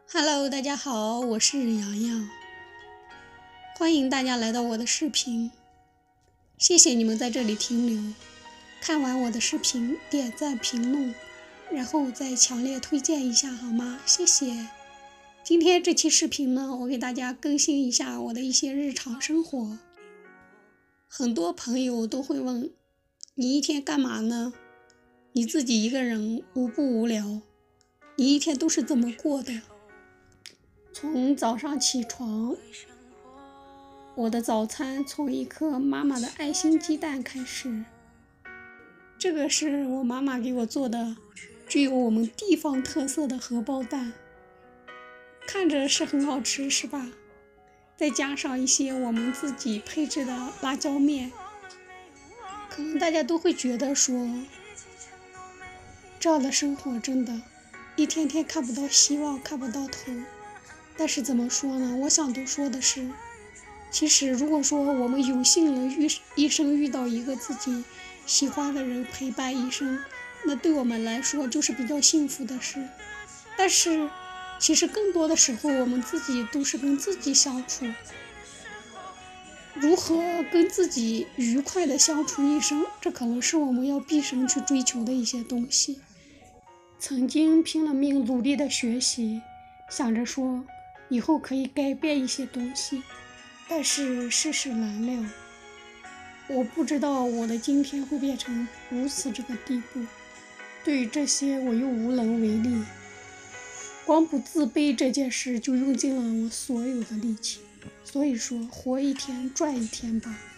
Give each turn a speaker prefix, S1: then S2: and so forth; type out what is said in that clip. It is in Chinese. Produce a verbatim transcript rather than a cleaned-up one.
S1: Hello， 大家好，我是洋洋，欢迎大家来到我的视频，谢谢你们在这里停留，看完我的视频点赞评论，然后再强烈推荐一下好吗？谢谢。今天这期视频呢，我给大家更新一下我的一些日常生活。很多朋友都会问，你一天干嘛呢？你自己一个人无不无聊？你一天都是怎么过的？从早上起床，我的早餐从一颗妈妈的爱心鸡蛋开始。这个是我妈妈给我做的，具有我们地方特色的荷包蛋，看着是很好吃，是吧？再加上一些我们自己配置的辣椒面，可能大家都会觉得说，这样的生活真的，一天天看不到希望，看不到头。但是怎么说呢？我想都说的是，其实如果说我们有幸了遇一生遇到一个自己喜欢的人陪伴一生，那对我们来说就是比较幸福的事。但是其实更多的时候，我们自己都是跟自己相处，如何跟自己愉快的相处一生，这可能是我们要毕生去追求的一些东西。曾经拼了命努力的学习，想着说以后可以改变一些东西，但是世事难料，我不知道我的今天会变成如此这个地步。对于这些我又无能为力，光不自卑这件事就用尽了我所有的力气。所以说，活一天赚一天吧。